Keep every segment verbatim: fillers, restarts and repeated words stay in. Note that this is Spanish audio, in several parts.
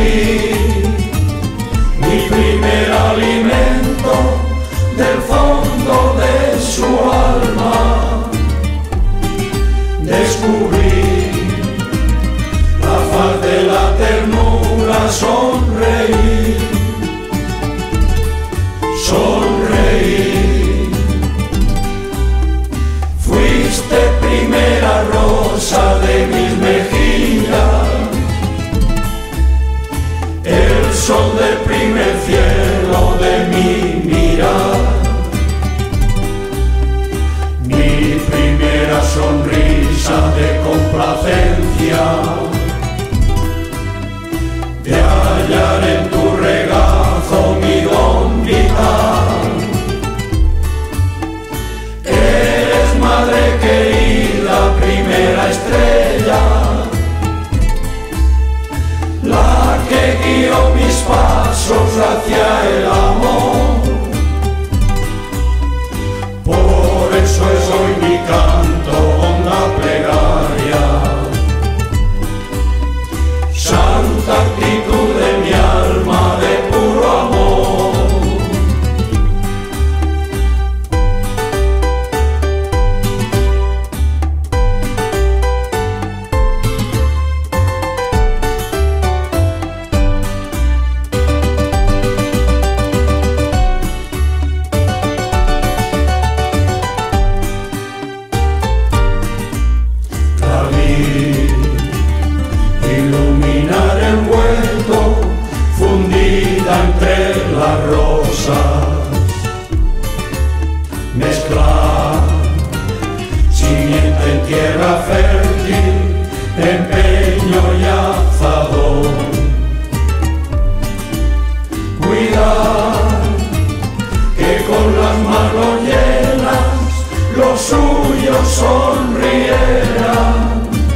mi primer alimento del fondo de su alma. Descubrí la faz de la ternura, sonreí, sonreí. Fuiste primera rosa de mis mejillas, el sol del primer cielo de mi mirar, mi primera sonrisa de complacencia, de hallar en tu regazo mi don vital. Eres, madre querida, primera estrella, la que guió mis pasos hacia el amor. Por eso es hoy mi canto, honda plegaria, santa actitud de mi alma de puro amor. Iluminar el vuelto, fundida entre las rosas, mezclar simiente en tierra fértil, empeño y azadón, cuidar que con las manos llenas los suyos sonrieran.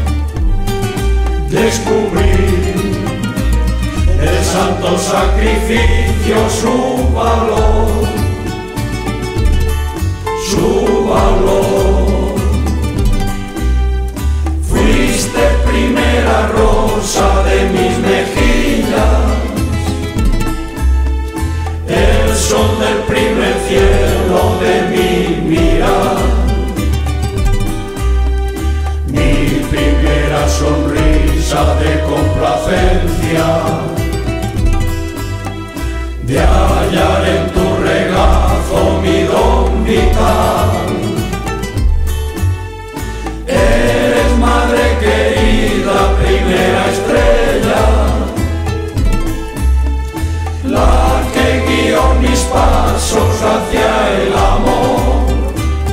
Descubrí el santo sacrificio, su valor, su valor. Fuiste primera rosa de mis mejillas, el sol del primer cielo de mi mirar, mi primera sonrisa de complacencia, de hallar en tu regazo mi don vital. Eres, madre querida, primera estrella, la que guió mis pasos hacia el amor.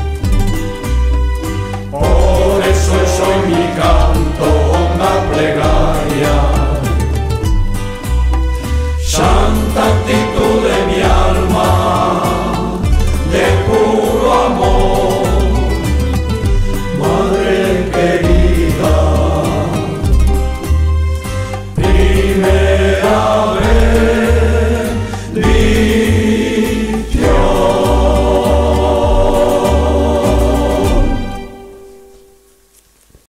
Por eso soy mi canto, honda plegaria,